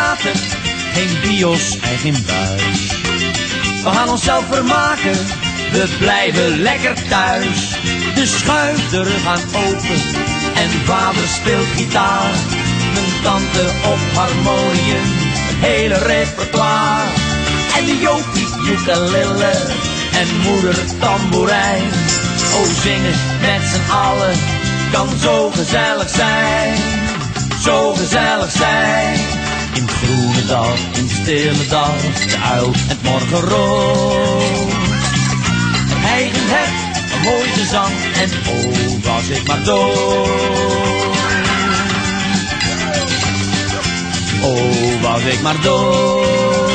theater, geen bios en geen buis. We gaan onszelf vermaken, we blijven lekker thuis. De schuifdeuren gaan open en vader speelt gitaar. Mijn tante op harmonium, het hele repertoire. En de Jopie ukulele en moeder tamboerijn. Oh, zingen met z'n allen kan zo gezellig zijn. Zo gezellig zijn. In het groene dal, in het stille dal, de uil en het morgenrood. Een eigen hert, een mooi gezang en oh, was ik maar dood. Oh, was ik maar dood.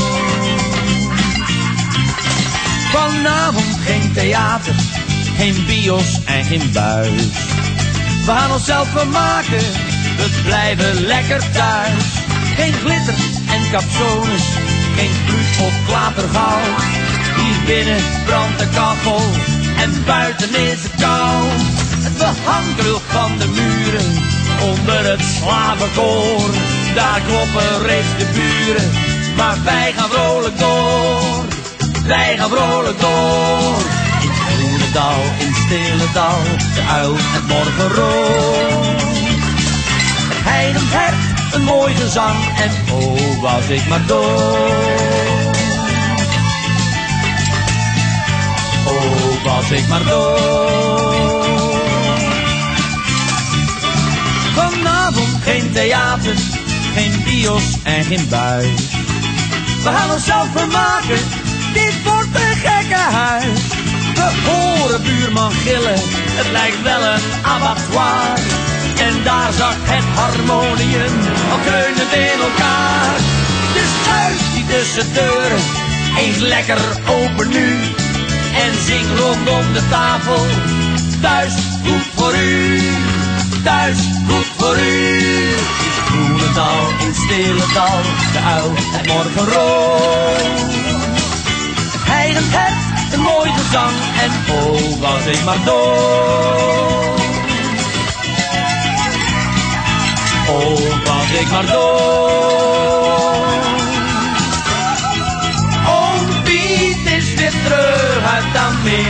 Vanavond geen theater, geen bios en geen buis. We gaan onszelf vermaken, we blijven lekker thuis. Geen glitter en capsones, geen pluut of klatergoud. Hier binnen brandt de kachel en buiten is het koud. Het behangbrul van de muren onder het slavenkoor. Daar kloppen reeds de buren, maar wij gaan vrolijk door. Wij gaan vrolijk door. In het groene dal, in het stille dal, de uil en het morgenrood. Het heidend hert, een mooi gezang en oh, was ik maar dood. Oh, was ik maar dood. Vanavond geen theater, geen bios en geen buis. We gaan onszelf vermaken, dit wordt een gekkenhuis. We horen buurman gillen, het lijkt wel een abattoir. En daar zakt het harmonium al kreunend in elkaar. Dus schuif die tussen deuren eens lekker open nu. En zing rondom de tafel, thuis goed voor u. Thuis goed voor u. In het groene dal, in het stille dal, de uil, het morgenrood. Het heidend hert, een mooi gezang en oh, was ik maar dood. Oh, was ik maar dood. Oom Piet is weer terug uit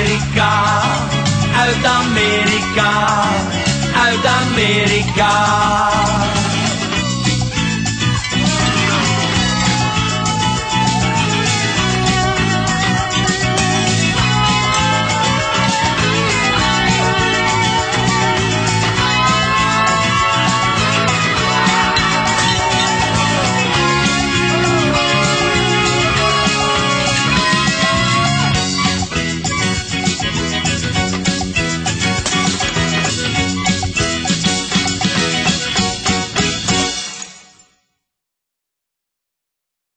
Amerika. Uit Amerika. Uit Amerika.